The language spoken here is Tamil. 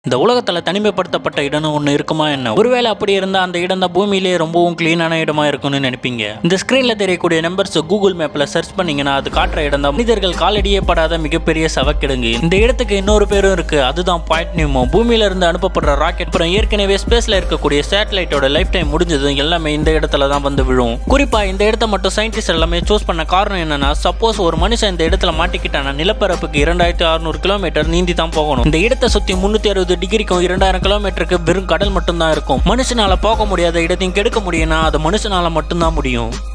இந்த உலகத்துல தனிமைப்படுத்தப்பட்ட இடம் ஒன்று இருக்குமா என்ன? ஒருவேளை அப்படி இருந்தா அந்த இடம் தான் பூமியிலேயே ரொம்பவும் கிளீனான இடமா இருக்கும்னு நினைப்பீங்க. இந்த ஸ்கிரீன்ல தெரியக்கூடிய நம்பர்ஸ் கூகுள் மேப்ல சர்ச் பண்ணீங்கன்னா அது காட்டுற இடம் தான் மனிதர்கள் காலடியே படாத மிகப்பெரிய சவக்கிடங்கு. இந்த இடத்துக்கு இன்னொரு பேரும் இருக்கு, அதுதான் பாயிண்ட் நியூமோ. பூமியில இருந்து அனுப்பப்படுற ராக்கெட் அப்புறம் ஏற்கனவே ஸ்பேஸ்ல இருக்கக்கூடிய சேட்டலைட்டோட லைஃப் டைம் முடிஞ்சது எல்லாமே இந்த இடத்துல தான் வந்து விழும். குறிப்பா இந்த இடத்த மட்டும் சயின்டிஸ்ட் எல்லாமே சூஸ் பண்ண காரணம் என்னன்னா, சப்போஸ் ஒரு மனுஷன் இந்த இடத்துல மாட்டிக்கிட்டானா நிலப்பரப்புக்கு 2600 கிலோமீட்டர் நீந்தி தான் போகணும். இந்த இடத்தை சுத்தி 360 டிகிரிக்கும் 2000 கிலோமீட்டருக்கு வெறும் கடல் மட்டும்தான் இருக்கும். மனுஷனால போக முடியாத இடத்தையும் கெடுக்க முடியும்னா அது மனுஷனால மட்டும்தான் முடியும்.